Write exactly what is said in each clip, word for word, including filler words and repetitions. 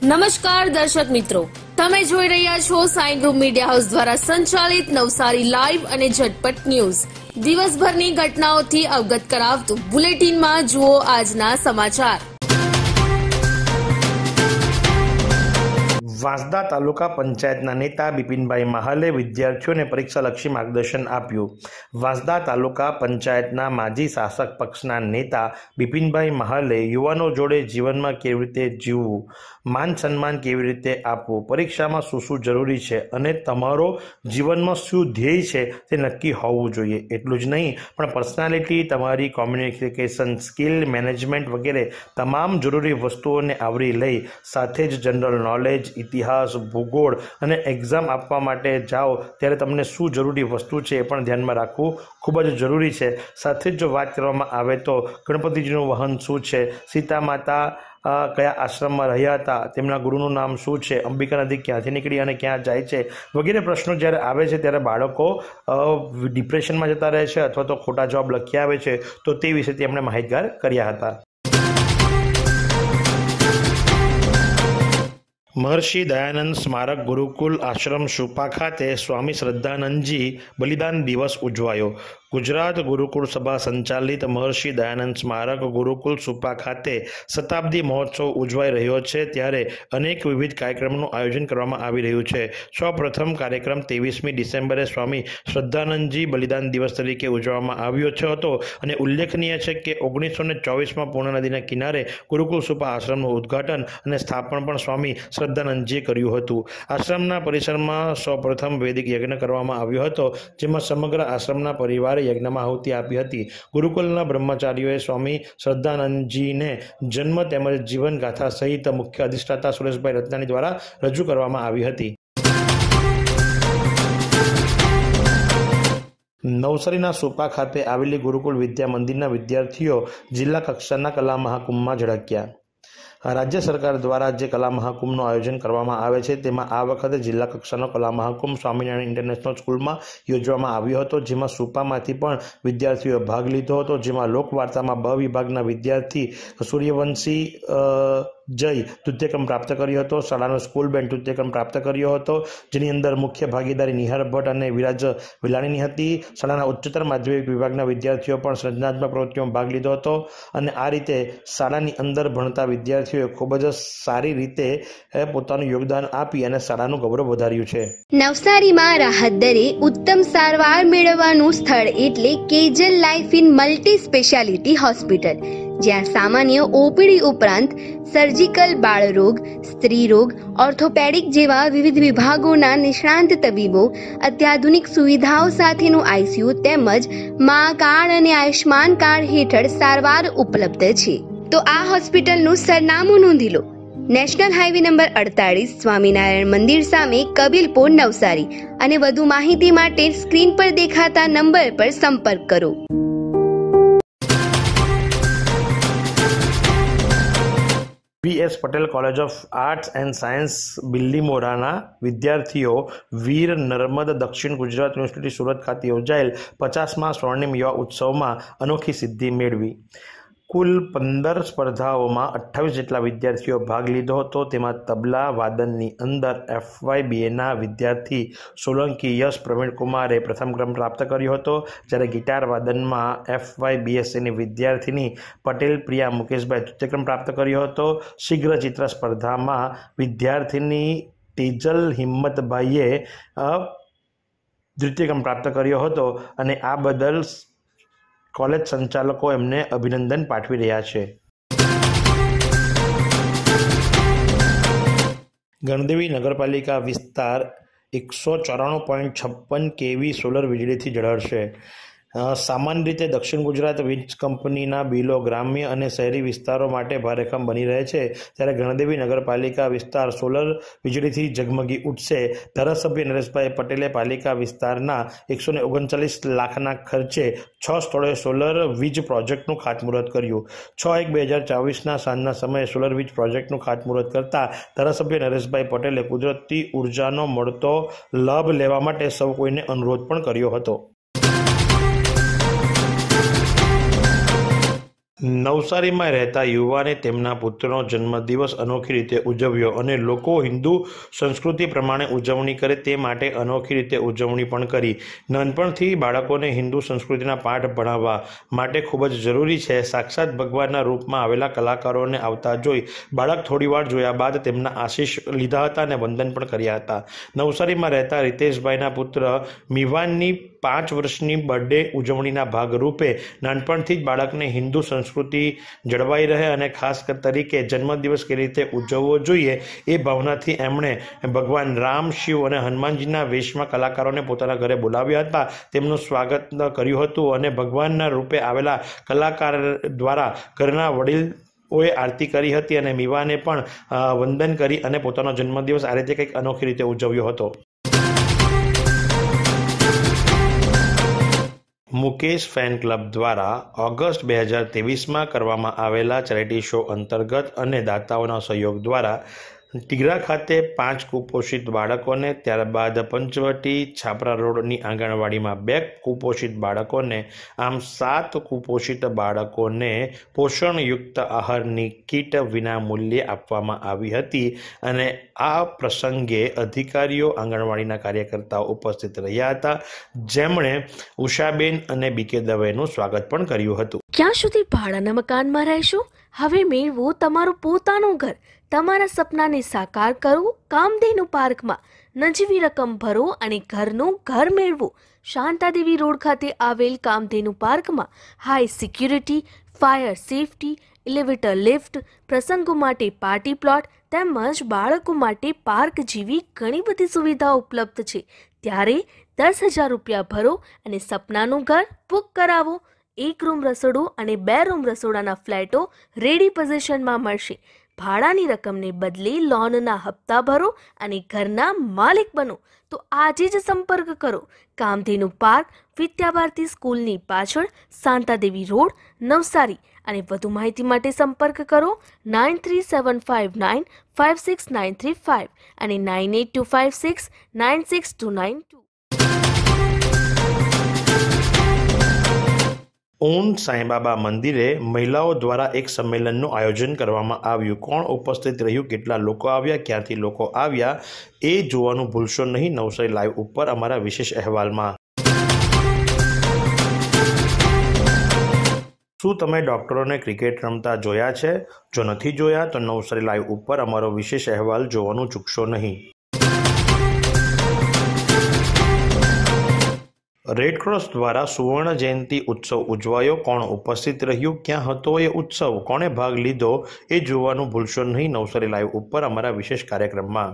નમસ્કાર દર્શક મિત્રો, તમે જોઈ રહ્યા છો સાઈ ગ્રુપ મીડિયા હાઉસ દ્વારા સંચાલિત નવસારી લાઈવ અને ઝટપટ ન્યૂઝ. દિવસભરની ઘટનાઓથી અવગત કરાવતું બુલેટિનમાં જુઓ આજના સમાચાર. વાંસદા તાલુકા પંચાયતના નેતા બિપિનભાઈ મહાલે વિદ્યાર્થીઓને પરીક્ષાલક્ષી માર્ગદર્શન આપ્યું. વાંસદા તાલુકા પંચાયતના માજી શાસક પક્ષના નેતા બિપિનભાઈ મહાલે યુવાનો જોડે જીવનમાં કેવી રીતે જીવવું, માન સન્માન કેવી રીતે આપવું, પરીક્ષામાં શું શું જરૂરી છે અને તમારો જીવનમાં શું ધ્યેય છે તે નક્કી હોવું જોઈએ. એટલું જ નહીં પણ પર્સનાલિટી, તમારી કોમ્યુનિકેશન સ્કિલ, મેનેજમેન્ટ વગેરે તમામ જરૂરી વસ્તુઓને આવરી લઈ સાથે જ જનરલ નોલેજ, ઇતિહાસ, ભૂગોળ અને એક્ઝામ આપવા માટે જાઓ ત્યારે તમને શું જરૂરી વસ્તુ છે એ પણ ધ્યાનમાં રાખવું ખૂબ જ જરૂરી છે. સાથે જ જો વાત કરવામાં આવે તો ગણપતિજીનું વહન શું છે, સીતા માતા કયા આશ્રમમાં રહ્યા હતા, તેમના ગુરુનું નામ શું છે, અંબિકા નદી ક્યાંથી નીકળી અને ક્યાં જાય છે વગેરે પ્રશ્નો જ્યારે આવે છે ત્યારે બાળકો ડિપ્રેશનમાં જતા રહે છે અથવા તો ખોટા જવાબ લખી આવે છે. તો તે વિશે તેમણે માહિતગાર કર્યા હતા. મહર્ષિ દયાનંદ સ્મારક ગુરુકુલ આશ્રમ સુપા ખાતે સ્વામી શ્રદ્ધાનંદજી બલિદાન દિવસ ઉજવાયો. ગુજરાત ગુરુકુળ સભા સંચાલિત મહર્ષિ દયાનંદ સ્મારક ગુરુકુલ સુપા ખાતે શતાબ્દી મહોત્સવ ઉજવાઈ રહ્યો છે ત્યારે અનેક વિવિધ કાર્યક્રમોનું આયોજન કરવામાં આવી રહ્યું છે. સૌ પ્રથમ કાર્યક્રમ ત્રેવીસમી ડિસેમ્બરે સ્વામી શ્રદ્ધાનંદજી બલિદાન દિવસ તરીકે ઉજવવામાં આવ્યો હતો અને ઉલ્લેખનીય છે કે ઓગણીસો ને ચોવીસમાં પૂર્ણા નદીના કિનારે ગુરુકુલ સુપા આશ્રમનું ઉદ્ઘાટન અને સ્થાપન પણ સ્વામી શ્રદ્ધાનંદજીએ કર્યું હતું. આશ્રમના પરિસરમાં સૌ પ્રથમ વૈદિક યજ્ઞ કરવામાં આવ્યો હતો, જેમાં સમગ્ર આશ્રમના પરિવારે યજ્ઞમાં આહુતિ આપી હતી. ગુરુકુલના બ્રહ્મચારીઓએ સ્વામી શ્રદ્ધાનંદજીને જન્મ તેમજ જીવન ગાથા સહિત મુખ્ય અધિષ્ઠાતા સુરેશભાઈ રત્નાણી દ્વારા રજૂ કરવામાં આવી હતી. નવસારીના સુપા ખાતે આવેલી ગુરુકુલ વિદ્યા મંદિરના વિદ્યાર્થીઓ જિલ્લા કક્ષાના કલા મહાકુંભમાં ઝળક્યા. રાજ્ય સરકાર દ્વારા જે કલા મહાકુંભનું આયોજન કરવામાં આવે છે તેમાં આ વખતે જિલ્લા કક્ષાનો કલા મહાકુંભ સ્વામિનારાયણ ઇન્ટરનેશનલ સ્કૂલમાં યોજવામાં આવ્યો હતો, જેમાં સુપામાંથી પણ વિદ્યાર્થીઓએ ભાગ લીધો હતો. જેમાં લોકવાર્તામાં બ વિભાગના વિદ્યાર્થી સૂર્યવંશી જય તૃતીયક્રમ પ્રાપ્ત કર્યો હતો. શાળાનો સ્કૂલ બેન્ડ તૃતીયક્રમ પ્રાપ્ત કર્યો હતો, જેની અંદર મુખ્ય ભાગીદારી નિહાર ભટ્ટ અને વિરાજ વિલાણીની હતી. શાળાના ઉચ્ચતર માધ્યમિક વિભાગના વિદ્યાર્થીઓ પણ સર્જનાત્મક પ્રવૃત્તિઓમાં ભાગ લીધો હતો અને આ રીતે શાળાની અંદર ભણતા વિદ્યાર્થીઓ ખૂબ જ સારી રીતે પોતાનું યોગદાન આપી અને શાળાનું ગૌરવ વધાર્યું છે. નવસારીમાં રાહત દરે ઉત્તમ સારવાર મેળવવાનું સ્થળ એટલે કેજલ life in multi speciality hospital, જ્યાં સામાન્ય ઓપીડી ઉપરાંત સર્જિકલ, બાળરોગ, સ્ત્રી રોગ, ઓર્થોપેડિક જેવા વિવિધ વિભાગોના નિષ્ણાંત તબીબો, અત્યાધુનિક સુવિધાઓ સાથેનું આઈસીયુ તેમજ મા કાર્ડ અને આયુષ્માન કાર્ડ હેઠળ સારવાર ઉપલબ્ધ છે. તો આ હોસ્પિટલનું સરનામું નોંધી લો. નેશનલ હાઈવે નંબર અડતાલીસ, સ્વામિનારાયણ મંદિર સામે, કબીલપુર, નવસારી. અને વધુ માહિતી માટે સ્ક્રીન પર દેખાતા નંબર પર સંપર્ક કરો. V S Patel college of arts and science બિલ્લીમોરાના વિદ્યાર્થીઓ વીર નર્મદ દક્ષિણ ગુજરાત યુનિવર્સિટી સુરત ખાતે યોજાયેલ પચાસમાં સ્વર્ણિમ યુવા ઉત્સવમાં અનોખી સિદ્ધિ મેળવી. કુલ પંદર સ્પર્ધાઓમાં અઠ્ઠાવીસ જેટલા વિદ્યાર્થીઓ ભાગ લીધો હતો. તેમાં તબલા વાદનની અંદર એફવાય બીએના વિદ્યાર્થી સોલંકી યશ પ્રવીણકુમારે પ્રથમ ક્રમ પ્રાપ્ત કર્યો હતો, જ્યારે ગિટાર વાદનમાં એફવાય બીએસસીની વિદ્યાર્થીની પટેલ પ્રિયા મુકેશભાઈ તૃતીય ક્રમ પ્રાપ્ત કર્યો હતો. શીઘ્ર ચિત્ર સ્પર્ધામાં વિદ્યાર્થીની તેજલ હિંમતભાઈએ દ્વિતીય ક્રમ પ્રાપ્ત કર્યો હતો અને આ બદલ કોલેજ સંચાલકો એમને અભિનંદન પાઠવી રહ્યા છે. ગણદેવી નગરપાલિકા વિસ્તાર એકસો ચોરાણું પોઈન્ટ છપ્પન કેવી સોલર વીજળીથી ઝળહળશે. સામાન્ય રીતે દક્ષિણ ગુજરાત વીજ કંપનીના બિલો ગ્રામ્ય અને શહેરી વિસ્તારો માટે ભારેખમ બની રહે છે, ત્યારે ગણદેવી નગરપાલિકા વિસ્તાર સોલર વીજળીથી ઝગમગી ઉઠશે. ધારાસભ્ય નરેશભાઈ પટેલે પાલિકા વિસ્તારના એકસો ને ઓગણચાલીસ લાખના ખર્ચે છ સ્થળોએ સોલર વીજ પ્રોજેક્ટનું ખાતમુહૂર્ત કર્યું. છ એક બે હજાર ચોવીસના સાંજના સમયે સોલર વીજ પ્રોજેક્ટનું ખાતમુહૂર્ત કરતા ધારાસભ્ય નરેશભાઈ પટેલે કુદરતી ઉર્જાનો મળતો લાભ લેવા માટે સૌ કોઈને અનુરોધ પણ કર્યો હતો. નવસારીમાં રહેતા યુવાને તેમના પુત્રનો જન્મદિવસ અનોખી રીતે ઉજવ્યો અને લોકો હિન્દુ સંસ્કૃતિ પ્રમાણે ઉજવણી કરે તે માટે અનોખી રીતે ઉજવણી પણ કરી. નાનપણથી બાળકોને હિન્દુ સંસ્કૃતિના પાઠ ભણાવવા માટે ખૂબ જ જરૂરી છે. સાક્ષાત ભગવાનના રૂપમાં આવેલા કલાકારોને આવતા જોઈ બાળક થોડીવાર જોયા બાદ તેમના આશીષ લીધા હતા અને વંદન પણ કર્યા હતા. નવસારીમાં રહેતા રીતેશભાઈના પુત્ર મિવાનની પાંચ વર્ષની બર્થડે ઉજવણીના ભાગરૂપે નાનપણથી જ બાળકને હિન્દુ સંસ્કૃતિ જળવાઈ રહે અને ખાસ તરીકે જન્મદિવસ કેવી રીતે ઉજવવો જોઈએ એ ભાવનાથી એમણે ભગવાન રામ, શિવ અને હનુમાનજીના વેશમાં કલાકારોને પોતાના ઘરે બોલાવ્યા હતા. તેમનું સ્વાગત કર્યું હતું અને ભગવાનના રૂપે આવેલા કલાકાર દ્વારા ઘરના વડીલ ઓએ આરતી કરી હતી અને મીવાને પણ વંદન કરી અને પોતાનો જન્મદિવસ આ રીતે કંઈક અનોખી રીતે ઉજવ્યો હતો. મુકેશ ફેન ક્લબ દ્વારા ઓગસ્ટ બે હજાર ત્રેવીસમાં કરવામાં આવેલા ચેરિટી શો અંતર્ગત અને દાતાઓના સહયોગ દ્વારા ટીગરા ખાતે પાંચ કુપોષિત બાળકોને, ત્યારબાદ પંચવટી છાપરા રોડની આંગણવાડીમાં બે કુપોષિત બાળકોને, આમ સાત કુપોષિત બાળકોને પોષણયુક્ત આહારની કીટ વિના મૂલ્યે આપવામાં આવી હતી અને આ પ્રસંગે અધિકારીઓ, આંગણવાડીના કાર્યકર્તાઓ ઉપસ્થિત રહ્યા હતા, જેમણે ઉષાબેન અને બીકે દવેનું સ્વાગત પણ કર્યું હતું. ક્યાં સુધી ભાડાના મકાનમાં રહેશો? હવે મેળવો તમારું પોતાનું ઘર. તમારા સપનાને સાકાર કરો કામધેનુ પાર્કમાં. નજીવી રકમ ભરો અને ઘરનું ઘર મેળવો. શાંતાદેવી રોડ ખાતે આવેલ કામધેનુ પાર્કમાં high security, fire safety, elevator lift, પ્રસંગો માટે પાર્ટી પ્લોટ તેમજ બાળકો માટે પાર્ક જેવી ઘણી બધી સુવિધાઓ ઉપલબ્ધ છે. ત્યારે દસ હજાર રૂપિયા ભરો અને સપનાનું ઘર બુક કરાવો. એક રૂમ રસોડું અને બે રૂમ રસોડાના ફ્લેટો રેડી પોઝિશનમાં મળશે. ભાડાની રકમને બદલે લોનના હપ્તા ભરો અને ઘરના માલિક બનો. તો આજે જ સંપર્ક કરો. કામધેનુ પાર્ક, વિદ્યાભારતી સ્કૂલની પાછળ, શાંતાદેવી રોડ, નવસારી. અને વધુ માહિતી માટે સંપર્ક કરો nine three seven five nine five six nine three five અને nine eight two five six nine six two nine two. Om Saibaba મંદિરે મહિલાઓ દ્વારા એક સંમેલનનું આયોજન કરવામાં આવ્યું. કોણ ઉપસ્થિત રહ્યું, કેટલા લોકો આવ્યા, ક્યાંથી લોકો આવ્યા એ જોવાનું ભૂલશો નહીં નવસારી લાઈવ ઉપર અમારા વિશેષ અહેવાલમાં. શું તમે ડોક્ટરોને ક્રિકેટ રમતા જોયા છે? જો નથી જોયા તો નવસારી લાઈવ ઉપર અમારો વિશેષ અહેવાલ જોવાનું ચૂકશો નહીં. રેડક્રોસ દ્વારા સુવર્ણ જયંતિ ઉત્સવ ઉજવાયો. કોણ ઉપસ્થિત રહ્યું, ક્યાં હતો એ ઉત્સવ, કોણે ભાગ લીધો એ જોવાનું ભૂલશો નહીં નવસારી લાઈવ ઉપર અમારા વિશેષ કાર્યક્રમમાં.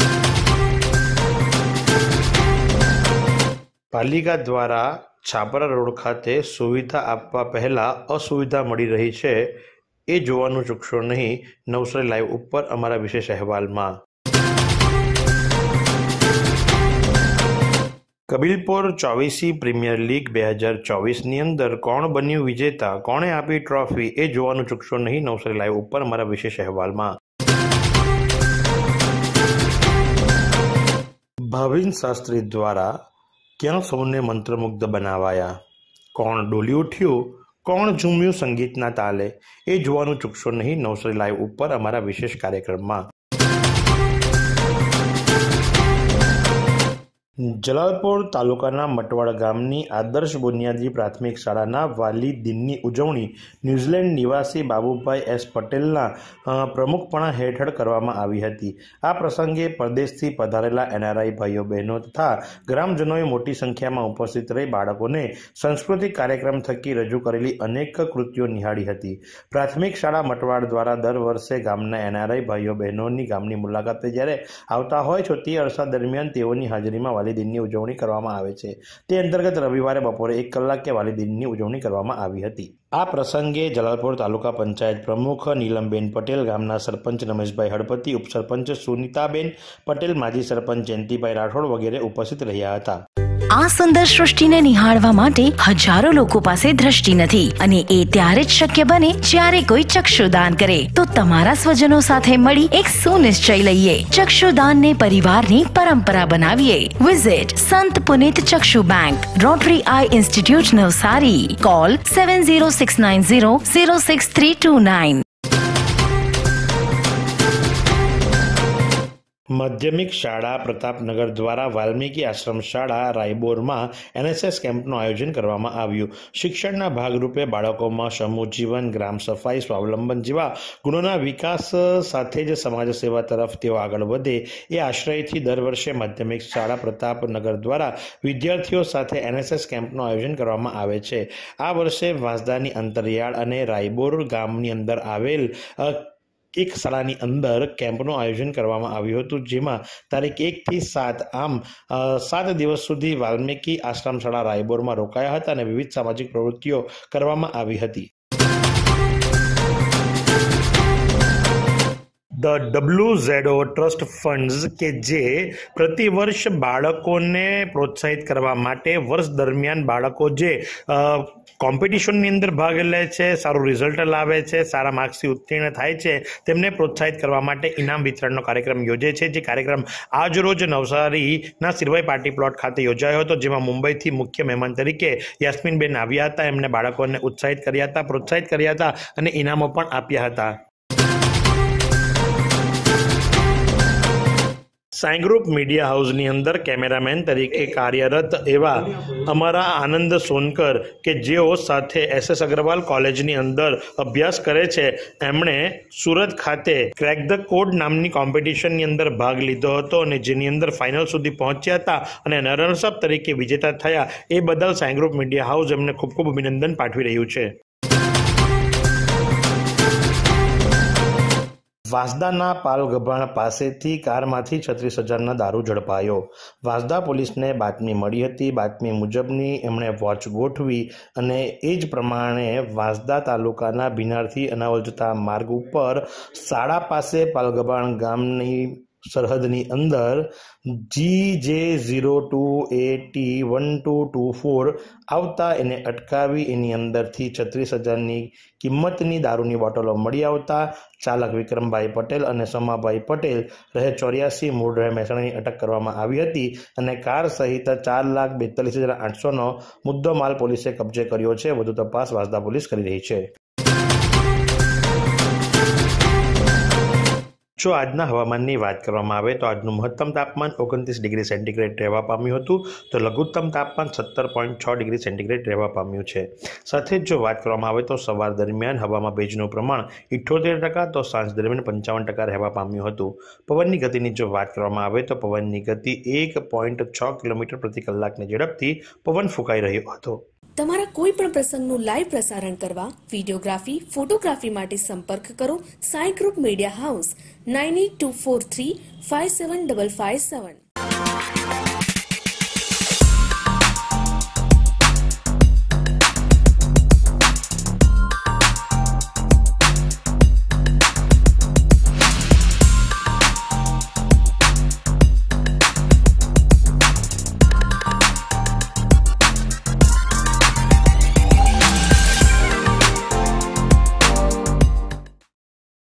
પાલિકા દ્વારા છાપરા રોડ ખાતે સુવિધા આપવા પહેલા અસુવિધા મળી રહી છે એ જોવાનું ચૂકશો નહીં નવસારી લાઈવ ઉપર અમારા વિશેષ અહેવાલમાં. કબીલપુર ચોવીસી પ્રીમિયર લીગ બે હજાર ચોવીસની અંદર કોણ બન્યું વિજેતા, કોણે આપી ટ્રોફી એ જોવાનું ચૂકશો નહીં નવસારી લાઈવ ઉપર અમારા વિશેષ અહેવાલમાં. ભાવિન શાસ્ત્રી દ્વારા ક્યાં સૌને મંત્રમુગ્ધ બનાવાયા, કોણ ડોલી ઉઠ્યું, કોણ ઝૂમ્યું સંગીતના તાલે એ જોવાનું ચૂકશો નહીં નવસારી લાઈવ ઉપર અમારા વિશેષ કાર્યક્રમમાં. જલાલપોર તાલુકાના મટવાડ ગામની આદર્શ બુનિયાદી પ્રાથમિક શાળાના વાલી દિનની ઉજવણી ન્યૂઝીલેન્ડ નિવાસી બાબુભાઈ એસ પટેલના પ્રમુખપણા હેઠળ કરવામાં આવી હતી. આ પ્રસંગે પરદેશથી પધારેલા એનઆરઆઈ ભાઈઓ બહેનો તથા ગ્રામજનોએ મોટી સંખ્યામાં ઉપસ્થિત રહી બાળકોને સાંસ્કૃતિક કાર્યક્રમ થકી રજૂ કરેલી અનેક કૃતિઓ નિહાળી હતી. પ્રાથમિક શાળા મટવાડ દ્વારા દર વર્ષે ગામના એનઆરઆઈ ભાઈઓ બહેનોની ગામની મુલાકાતે જ્યારે આવતા હોય છે તે અરસા દરમિયાન તેઓની હાજરીમાં વાલીદિનની ઉજવણી કરવામાં આવે છે. તે અંતર્ગત રવિવારે બપોરે એક કલાકે વાલીદિનની ઉજવણી કરવામાં આવી હતી. આ પ્રસંગે જલાલપોર તાલુકા પંચાયત પ્રમુખ નીલમબેન પટેલ, ગામના સરપંચ રમેશભાઈ હળપતિ, ઉપસરપંચ સુનિતાબેન પટેલ, માજી સરપંચ જયંતિભાઈ રાઠોડ વગેરે ઉપસ્થિત રહ્યા હતા. આ સુંદર સૃષ્ટિને નિહાળવા માટે હજારો લોકો પાસે દ્રષ્ટિ નથી અને એ ત્યારે જ શક્ય બને જ્યારે કોઈ ચક્ષુદાન કરે. તો તમારા સ્વજનો સાથે મળી એક સુનિશ્ચય લઈએ. ચક્ષુદાનને પરિવારની પરંપરા બનાવીએ. વિઝિટ સંત પુનિત ચક્ષુ bank, rotary eye institute, Navsari. Call seven zero six nine zero zero six three two nine. માધ્યમિક શાળા પ્રતાપનગર દ્વારા વાલ્મીકી આશ્રમ શાળા રાયબોરમાં એનએસએસ કેમ્પનું આયોજન કરવામાં આવ્યું. શિક્ષણના ભાગરૂપે બાળકોમાં સમૂહ જીવન, ગ્રામ સફાઈ, સ્વાવલંબન જેવા ગુણોના વિકાસ સાથે જ સમાજ સેવા તરફ તેઓ આગળ વધે એ આશ્રયથી દર વર્ષે માધ્યમિક શાળા પ્રતાપનગર દ્વારા વિદ્યાર્થીઓ સાથે એનએસએસ કેમ્પનું આયોજન કરવામાં આવે છે. આ વર્ષે વાંસદાની અંતરિયાળ અને રાયબોર ગામની અંદર આવેલ એક શાળાની અંદર કેમ્પનું આયોજન કરવામાં આવ્યું હતું, જેમાં તારીખ એકથી સાત આમ સાત દિવસ સુધી વાલ્મીકી આશ્રમ શાળા રાયબોરમાં રોકાયા હતા અને વિવિધ સામાજિક પ્રવૃત્તિઓ કરવામાં આવી હતી. The W Z O trust funds કે જે પ્રતિ વર્ષ બાળકોને પ્રોત્સાહિત કરવા માટે વર્ષ દરમિયાન બાળકો જે કોમ્પિટિશનની અંદર ભાગ લે છે, સારું રિઝલ્ટ લાવે છે, સારા માર્ક્સથી ઉત્તીર્ણ થાય છે, તેમને પ્રોત્સાહિત કરવા માટે ઇનામ વિતરણનો કાર્યક્રમ યોજે છે. જે કાર્યક્રમ આજ રોજ નવસારીના સિરવાઈ પાર્ટી પ્લોટ ખાતે યોજાયો હતો, જેમાં મુંબઈથી મુખ્ય મહેમાન તરીકે યાસ્મીનબેન આવ્યા હતા. એમને બાળકોને ઉત્સાહિત કર્યા હતા, પ્રોત્સાહિત કર્યા હતા અને ઇનામો પણ આપ્યા હતા. સાઈ ગ્રુપ મીડિયા હાઉસની અંદર કેમેરામેન તરીકે કાર્યરત એવા અમારા આનંદ સોનકર કે જેઓ સાથે એસ એસ અગ્રવાલ કોલેજની અંદર અભ્યાસ કરે છે, એમણે સુરત ખાતે ક્રેક ધ કોડ નામની કોમ્પિટિશનની અંદર ભાગ લીધો હતો અને જેની અંદર ફાઇનલ સુધી પહોંચ્યા હતા અને રનર્સ અપ તરીકે વિજેતા થયા. એ બદલ સાઈ ગ્રુપ મીડિયા હાઉસ એમને ખૂબ ખૂબ અભિનંદન પાઠવી રહ્યું છે. વાંસદાના પાલગભાણ પાસેથી કારમાંથી છત્રીસ હજારના દારૂ ઝડપાયો. વાંસદા પોલીસને બાતમી મળી હતી. બાતમી મુજબની એમણે વોચ ગોઠવી અને એ જ પ્રમાણે વાંસદા તાલુકાના ભીનારથી અનાવલ જતા માર્ગ ઉપર શાળા પાસે પાલગભાણ ગામની સરહદની અંદર G J zero two A T one two two four આવતા એને અટકાવી એની અંદરથી છત્રીસ હજારની કિંમતની દારૂની બોટલો મળી આવતા ચાલક વિક્રમભાઈ પટેલ અને સમાભાઈ પટેલ રહે ચોર્યાસી મૂળ રહે મહેસાણાની અટક કરવામાં આવી હતી અને કાર સહિત ચાર લાખ બેતાલીસ હજાર આઠસોનો મુદ્દો માલ પોલીસે કબજે કર્યો છે. વધુ તપાસ વાંસદા પોલીસ કરી રહી છે. જો આજના હવામાનની વાત કરવામાં આવે તો આજનું મહત્તમ તાપમાન ઓગણત્રીસ ડિગ્રી સેન્ટીગ્રેડ રહેવા પામ્યું હતું, તો લઘુત્તમ તાપમાન સત્તર પોઈન્ટ છ ડિગ્રી સેન્ટીગ્રેડ રહેવા પામ્યું છે. સાથે જ જો વાત કરવામાં આવે તો સવાર દરમિયાન હવામાં ભેજનું પ્રમાણ ઇઠ્ઠોતેર ટકા તો સાંજ દરમિયાન પંચાવન ટકા રહેવા પામ્યું હતું. પવનની ગતિની જો વાત કરવામાં આવે તો પવનની ગતિ એક પોઈન્ટ છ કિલોમીટર પ્રતિ કલાકની ઝડપથી પવન ફૂંકાઈ રહ્યો હતો. તમારા કોઈ પણ પ્રસંગનું લાઈવ પ્રસારણ કરવા, વિડીયોગ્રાફી, ફોટોગ્રાફી માટે સંપર્ક કરો Sai group media house nine eight two four three five seven five five સેવન.